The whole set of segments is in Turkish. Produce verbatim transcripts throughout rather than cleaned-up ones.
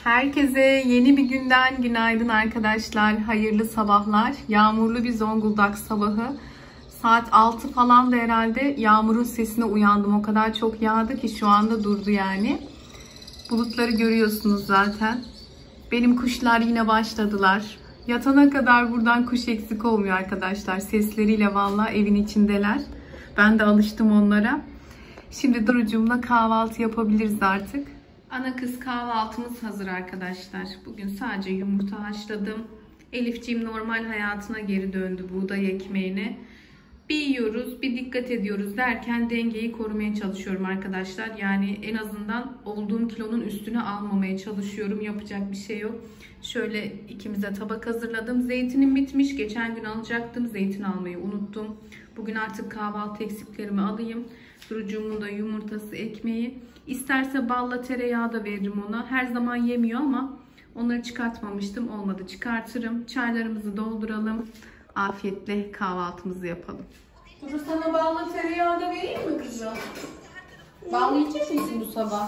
Herkese yeni bir günden günaydın arkadaşlar. Hayırlı sabahlar. Yağmurlu bir Zonguldak sabahı. Saat altı falan da herhalde yağmurun sesine uyandım. O kadar çok yağdı ki şu anda durdu yani. Bulutları görüyorsunuz zaten. Benim kuşlar yine başladılar. Yatana kadar buradan kuş eksik olmuyor arkadaşlar. Sesleriyle vallahi evin içindeler. Ben de alıştım onlara. Şimdi Duru'cumla kahvaltı yapabiliriz artık. Ana kız kahvaltımız hazır arkadaşlar. Bugün sadece yumurta haşladım. Elifciğim normal hayatına geri döndü, buğday ekmeğine. Bir yiyoruz, bir dikkat ediyoruz derken dengeyi korumaya çalışıyorum arkadaşlar. Yani en azından olduğum kilonun üstüne almamaya çalışıyorum. Yapacak bir şey yok. Şöyle ikimize tabak hazırladım. Zeytinim bitmiş. Geçen gün alacaktım. Zeytin almayı unuttum. Bugün artık kahvaltı eksiklerimi alayım. Durucuğumun da yumurtası, ekmeği. İsterse balla tereyağı da veririm ona. Her zaman yemiyor ama onları çıkartmamıştım. Olmadı, çıkartırım. Çaylarımızı dolduralım. Afiyetle kahvaltımızı yapalım. Duru, sana balla tereyağı da vereyim mi kızım? Bal yiyecek misin bu sabah?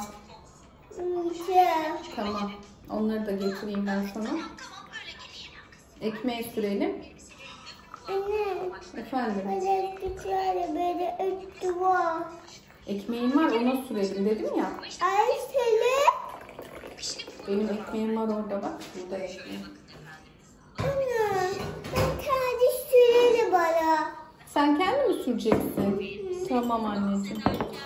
Tamam. Onları da getireyim ben sana. Ekmeği sürelim. Anne. Efendim? Elektriklerle böyle öttü var. Ekmeğim var, ona sürelim dedim ya. Ay seni. Benim ekmeğim var orada bak. Burada ekmeğim. Anne. Ben kendi sürelim bana. Sen kendi mi süreceksin? Tamam anneciğim.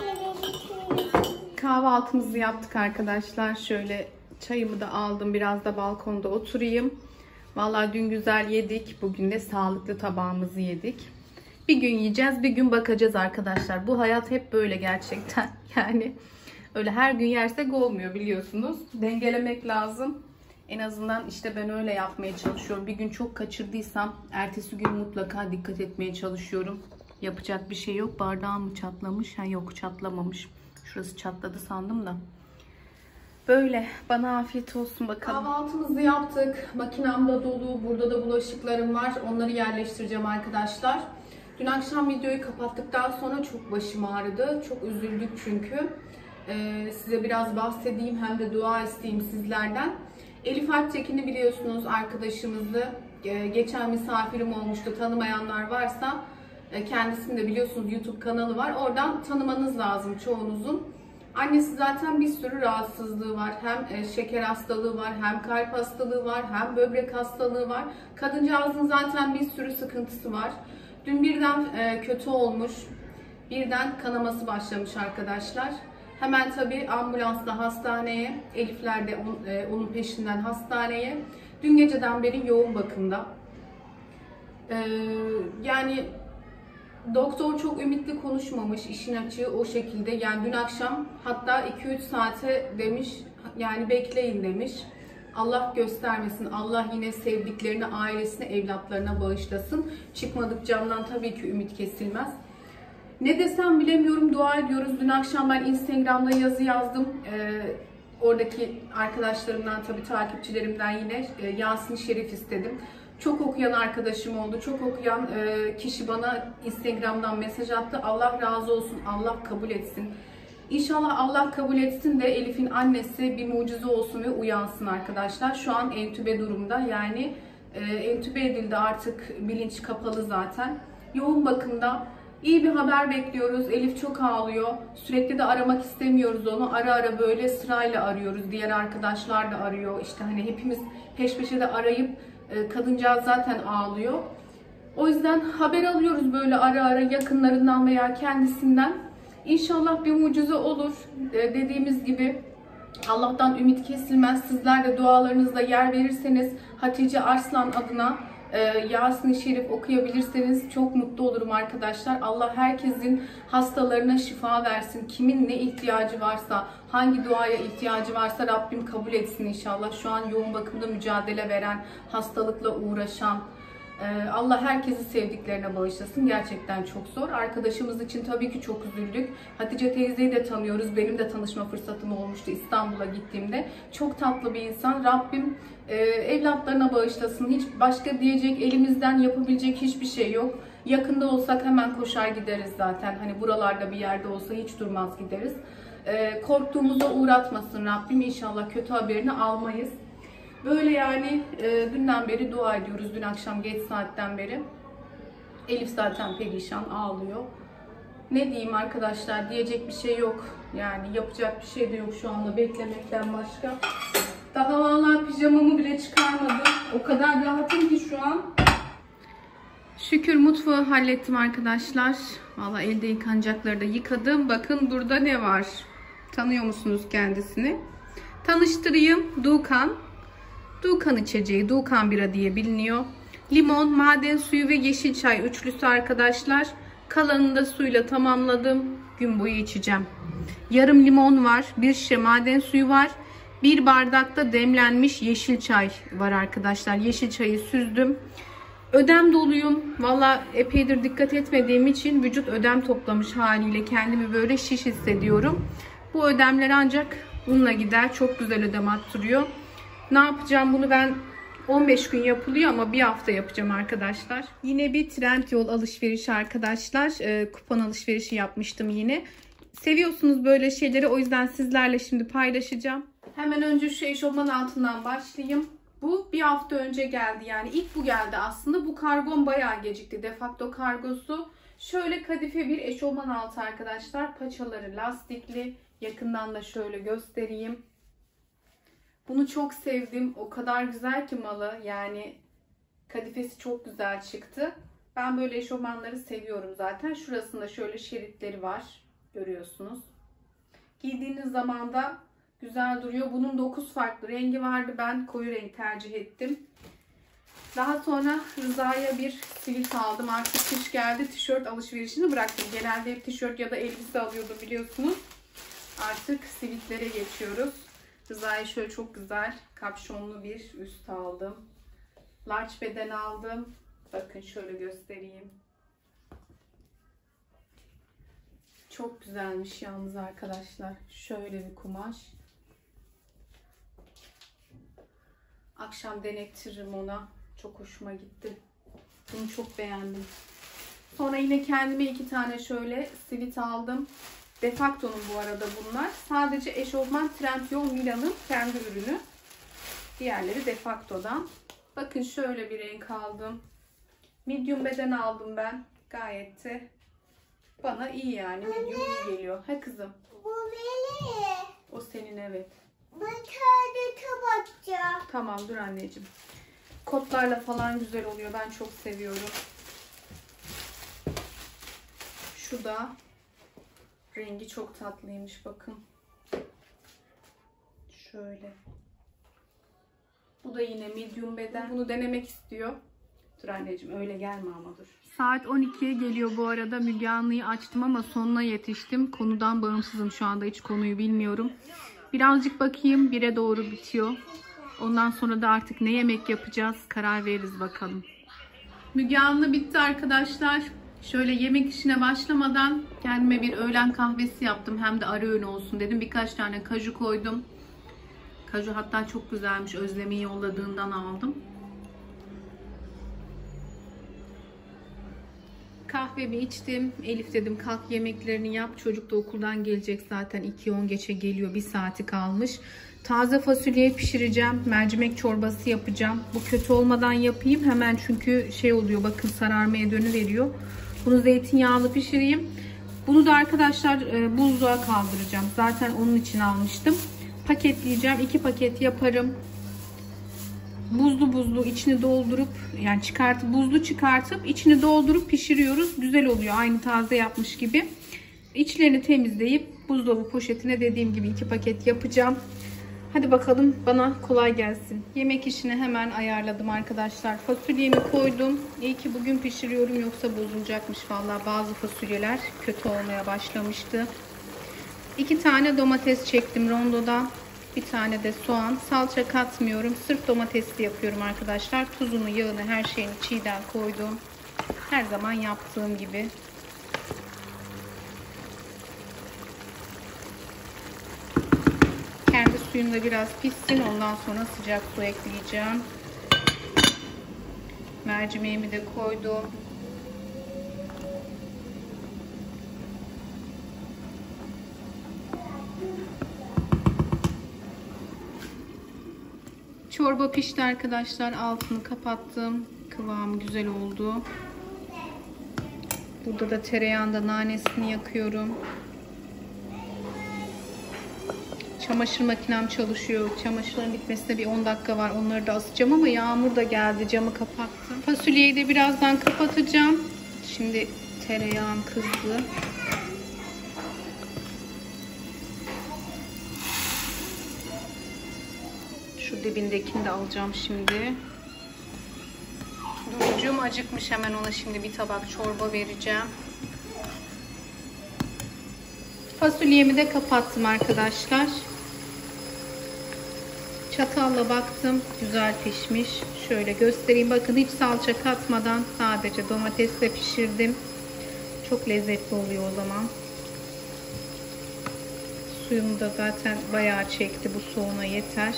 Kahvaltımızı yaptık arkadaşlar. Şöyle çayımı da aldım. Biraz da balkonda oturayım. Vallahi dün güzel yedik. Bugün de sağlıklı tabağımızı yedik. Bir gün yiyeceğiz, bir gün bakacağız arkadaşlar. Bu hayat hep böyle gerçekten. Yani öyle her gün yersek olmuyor biliyorsunuz. Dengelemek lazım. En azından işte ben öyle yapmaya çalışıyorum. Bir gün çok kaçırdıysam ertesi gün mutlaka dikkat etmeye çalışıyorum. Yapacak bir şey yok. Bardağım mı çatlamış? Ha yok, çatlamamış. Şurası çatladı sandım da. Böyle. Bana afiyet olsun bakalım. Kahvaltımızı yaptık. Makinem de dolu. Burada da bulaşıklarım var. Onları yerleştireceğim arkadaşlar. Dün akşam videoyu kapattıktan sonra çok başım ağrıdı. Çok üzüldük çünkü. Ee, size biraz bahsedeyim, hem de dua isteyeyim sizlerden. Elif Alptekin'i biliyorsunuz, arkadaşımızı. Ee, geçen misafirim olmuştu. Tanımayanlar varsa e, kendisini de biliyorsunuz, YouTube kanalı var. Oradan tanımanız lazım çoğunuzun. Annesi zaten bir sürü rahatsızlığı var. Hem e, şeker hastalığı var, hem kalp hastalığı var, hem böbrek hastalığı var. Kadıncağızın zaten bir sürü sıkıntısı var. Dün birden e, kötü olmuş. Birden kanaması başlamış arkadaşlar. Hemen tabii ambulansla hastaneye, Elifler de on, e, onun peşinden hastaneye. Dün geceden beri yoğun bakımda. E, yani doktor çok ümitli konuşmamış, işin açığı o şekilde. Yani dün akşam hatta iki üç saate demiş, yani bekleyin demiş. Allah göstermesin, Allah yine sevdiklerini, ailesine, evlatlarına bağışlasın. Çıkmadık camdan tabii ki ümit kesilmez. Ne desem bilemiyorum, dua ediyoruz. Dün akşam ben Instagram'da yazı yazdım. Ee, oradaki arkadaşlarımdan, tabii takipçilerimden yine e, Yasin Şerif istedim. Çok okuyan arkadaşım oldu. Çok okuyan e, kişi bana Instagram'dan mesaj attı. Allah razı olsun, Allah kabul etsin. İnşallah Allah kabul etsin de Elif'in annesi bir mucize olsun ve uyansın arkadaşlar. Şu an entübe durumda. Yani e, entübe edildi, artık bilinç kapalı zaten. Yoğun bakımda. İyi bir haber bekliyoruz. Elif çok ağlıyor. Sürekli de aramak istemiyoruz onu. Ara ara böyle sırayla arıyoruz. Diğer arkadaşlar da arıyor. İşte hani hepimiz peş peşe de arayıp e, kadıncağız zaten ağlıyor. O yüzden haber alıyoruz böyle ara ara, yakınlarından veya kendisinden. İnşallah bir mucize olur. E, dediğimiz gibi Allah'tan ümit kesilmez. Sizler de dualarınızda yer verirseniz Hatice Arslan adına Yasin-i Şerif okuyabilirseniz çok mutlu olurum arkadaşlar. Allah herkesin hastalarına şifa versin. Kimin ne ihtiyacı varsa, hangi duaya ihtiyacı varsa Rabbim kabul etsin inşallah. Şu an yoğun bakımda mücadele veren, hastalıkla uğraşan, Allah herkesi sevdiklerine bağışlasın. Gerçekten çok zor. Arkadaşımız için tabii ki çok üzüldük. Hatice teyzeyi de tanıyoruz. Benim de tanışma fırsatım olmuştu İstanbul'a gittiğimde. Çok tatlı bir insan. Rabbim e, evlatlarına bağışlasın. Hiç başka diyecek, elimizden yapabilecek hiçbir şey yok. Yakında olsak hemen koşar gideriz zaten. Hani buralarda bir yerde olsa hiç durmaz gideriz. e, korktuğumuza uğratmasın Rabbim. İnşallah kötü haberini almayız. Böyle yani e, dünden beri dua ediyoruz. Dün akşam geç saatten beri. Elif zaten perişan, ağlıyor. Ne diyeyim arkadaşlar, diyecek bir şey yok. Yani yapacak bir şey de yok şu anda beklemekten başka. Daha vallahi pijamamı bile çıkarmadım. O kadar rahatım ki şu an. Şükür mutfağı hallettim arkadaşlar. Vallahi elde yıkanacakları da yıkadım. Bakın burada ne var? Tanıyor musunuz kendisini? Tanıştırayım. Dukan. Dukan içeceği. Dukan bira diye biliniyor. Limon, maden suyu ve yeşil çay üçlüsü arkadaşlar. Kalanını da suyla tamamladım. Gün boyu içeceğim. Yarım limon var. Bir şişe maden suyu var. Bir bardakta demlenmiş yeşil çay var arkadaşlar. Yeşil çayı süzdüm. Ödem doluyum. Valla epeydir dikkat etmediğim için vücut ödem toplamış haliyle kendimi böyle şiş hissediyorum. Bu ödemler ancak bununla gider. Çok güzel ödem attırıyor. Ne yapacağım bunu ben on beş gün yapılıyor ama bir hafta yapacağım arkadaşlar. Yine bir Trendyol alışverişi arkadaşlar. Ee, kupon alışverişi yapmıştım yine. Seviyorsunuz böyle şeyleri, o yüzden sizlerle şimdi paylaşacağım. Hemen önce şu eşofman altından başlayayım. Bu bir hafta önce geldi, yani ilk bu geldi aslında. Bu kargon bayağı gecikti. Defakto kargosu. Şöyle kadife bir eşofman altı arkadaşlar. Paçaları lastikli. Yakından da şöyle göstereyim. Bunu çok sevdim. O kadar güzel ki malı. Yani kadifesi çok güzel çıktı. Ben böyle eşofmanları seviyorum zaten. Şurasında şöyle şeritleri var. Görüyorsunuz. Giydiğiniz zaman da güzel duruyor. Bunun dokuz farklı rengi vardı. Ben koyu renk tercih ettim. Daha sonra Rıza'ya bir sivit aldım. Artık kış geldi. Tişört alışverişini bıraktım. Genelde hep tişört ya da elbise alıyordum biliyorsunuz. Artık sivitlere geçiyoruz. Rıza'ya şöyle çok güzel kapşonlu bir üst aldım. Large beden aldım. Bakın şöyle göstereyim. Çok güzelmiş yalnız arkadaşlar. Şöyle bir kumaş. Akşam denettiririm ona. Çok hoşuma gitti. Bunu çok beğendim. Sonra yine kendime iki tane şöyle sivit aldım. Defakto'nun bu arada bunlar. Sadece eşofman Trendyol Milan'ın kendi ürünü. Diğerleri Defakto'dan. Bakın şöyle bir renk aldım. Medium beden aldım ben. Gayet de bana iyi yani. Medium iyi geliyor. Ha kızım? Bu benim. O senin, evet. Ben tuvalete bakacağım. Tamam dur anneciğim. Kotlarla falan güzel oluyor. Ben çok seviyorum. Şu da rengi çok tatlıymış. Bakın. Şöyle. Bu da yine medium beden. Bunu denemek istiyor. Dur anneciğim öyle gelme ama dur. Saat on ikiye geliyor bu arada. Müge Anlı'yı açtım ama sonuna yetiştim. Konudan bağımsızım şu anda. Hiç konuyu bilmiyorum. Birazcık bakayım. bire doğru bitiyor. Ondan sonra da artık ne yemek yapacağız karar veririz bakalım. Müge Anlı bitti arkadaşlar. Şöyle yemek işine başlamadan kendime bir öğlen kahvesi yaptım. Hem de ara öğün olsun dedim. Birkaç tane kaju koydum. Kaju hatta çok güzelmiş. Özlem'i yolladığından aldım. Kahvemi içtim. Elif dedim kalk yemeklerini yap. Çocuk da okuldan gelecek zaten. iki on geçe geliyor. Bir saati kalmış. Taze fasulye pişireceğim. Mercimek çorbası yapacağım. Bu kötü olmadan yapayım. Hemen çünkü şey oluyor. Bakın sararmaya dönüveriyor. Bunu zeytinyağlı pişireyim. Bunu da arkadaşlar buzluğa kaldıracağım. Zaten onun için almıştım. Paketleyeceğim. iki paket yaparım. Buzlu buzlu içini doldurup yani çıkartıp buzlu çıkartıp içini doldurup pişiriyoruz. Güzel oluyor. Aynı taze yapmış gibi. İçlerini temizleyip buzdolabı poşetine dediğim gibi iki paket yapacağım. Hadi bakalım bana kolay gelsin. Yemek işini hemen ayarladım arkadaşlar. Fasulyemi koydum. İyi ki bugün pişiriyorum yoksa bozulacakmış vallahi. Bazı fasulyeler kötü olmaya başlamıştı. İki tane domates çektim rondoda. Bir tane de soğan. Salça katmıyorum. Sırf domatesli yapıyorum arkadaşlar. Tuzunu, yağını, her şeyini çiğden koydum. Her zaman yaptığım gibi. Kendi suyunda biraz pişsin. Ondan sonra sıcak su ekleyeceğim. Mercimeğimi de koydum. Çorba pişti arkadaşlar. Altını kapattım. Kıvamı güzel oldu. Burada da tereyağında nanesini yakıyorum. Çamaşır makinem çalışıyor. Çamaşırların bitmesine bir on dakika var. Onları da asacağım ama yağmur da geldi. Camı kapattım. Fasulyeyi de birazdan kapatacağım. Şimdi tereyağım kızdı. Şu dibindekini de alacağım şimdi. Durucuğum acıkmış, hemen ona şimdi bir tabak çorba vereceğim. Fasulyemi de kapattım arkadaşlar. Çatalla baktım, güzel pişmiş. Şöyle göstereyim, bakın hiç salça katmadan sadece domatesle pişirdim. Çok lezzetli oluyor o zaman. Suyunu da zaten bayağı çekti, bu soğuna yeter.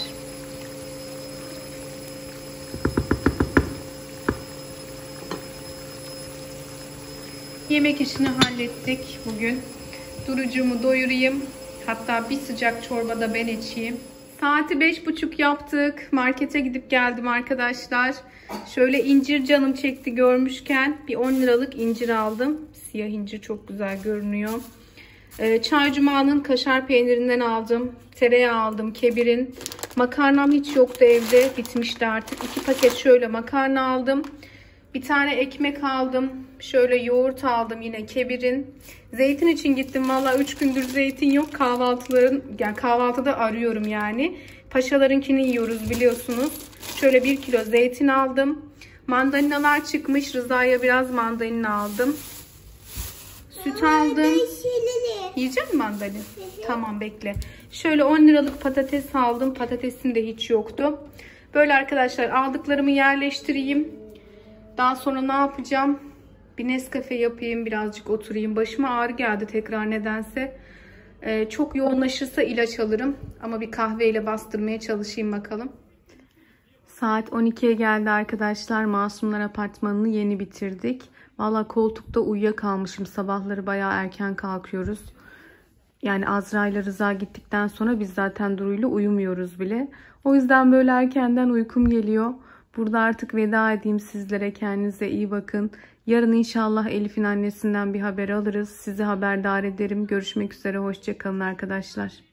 Yemek işini hallettik bugün. Durucumu doyurayım. Hatta bir sıcak çorba da ben içeyim. Saati beş buçuk yaptık. Markete gidip geldim arkadaşlar. Şöyle incir canım çekti görmüşken bir on liralık incir aldım. Siyah incir çok güzel görünüyor. Ee, Çaycuma'nın kaşar peynirinden aldım. Tereyağı aldım. Kebir'in. Makarnam hiç yoktu evde. Bitmişti artık. İki paket şöyle makarna aldım. Bir tane ekmek aldım. Şöyle yoğurt aldım yine Kebir'in. Zeytin için gittim. Valla üç gündür zeytin yok. Kahvaltıların, yani kahvaltıda arıyorum yani. Paşalarınkini yiyoruz biliyorsunuz. Şöyle bir kilo zeytin aldım. Mandalinalar çıkmış. Rıza'ya biraz mandalina aldım. Süt aldım. Yiyecek misin mandalina? Tamam, bekle. Şöyle on liralık patates aldım. Patatesin de hiç yoktu. Böyle arkadaşlar, aldıklarımı yerleştireyim. Daha sonra ne yapacağım? Bir Nescafe yapayım, birazcık oturayım. Başıma ağrı geldi tekrar nedense. Ee, çok yoğunlaşırsa ilaç alırım. Ama bir kahveyle bastırmaya çalışayım bakalım. Saat on ikiye geldi arkadaşlar. Masumlar Apartmanı'nı yeni bitirdik. Valla koltukta uyuyakalmışım. Sabahları bayağı erken kalkıyoruz. Yani Azra ile Rıza gittikten sonra biz zaten Duru'yla uyumuyoruz bile. O yüzden böyle erkenden uykum geliyor. Burada artık veda edeyim sizlere. Kendinize iyi bakın. Yarın inşallah Elif'in annesinden bir haber alırız. Sizi haberdar ederim. Görüşmek üzere. Hoşça kalın arkadaşlar.